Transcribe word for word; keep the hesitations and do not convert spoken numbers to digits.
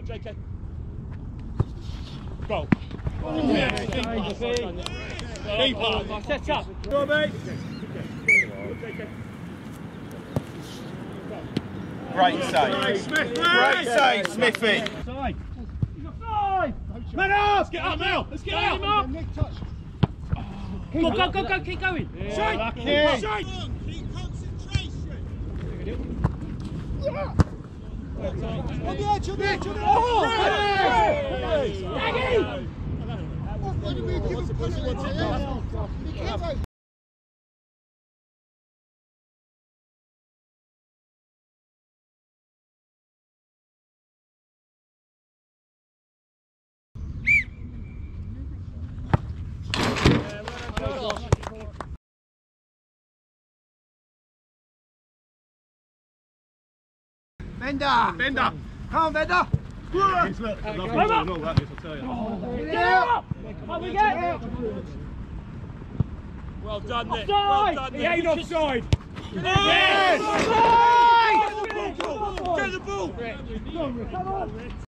on, J K. Goal. Oh, yeah, keeper. Set up. Go on, mate. Great save. Smith, Great save, Smithy. Side. He's got five. Man up. Let's get up now. Let's get out. Up. Go, go, go, go, keep going. Yeah, Shake. lucky. Shake. Keep concentration. On the edge, on the edge, on the edge. Oh, Maggie! What do we give him penalty? Bender! Bender! Come on, Bender! Yes, look, I love football and all that, this, I'll tell you. Get up. Up we get. Well done, Nick. Offside. Well done, Nick. He ain't offside! Yes! Yes! Get the ball! Get the ball!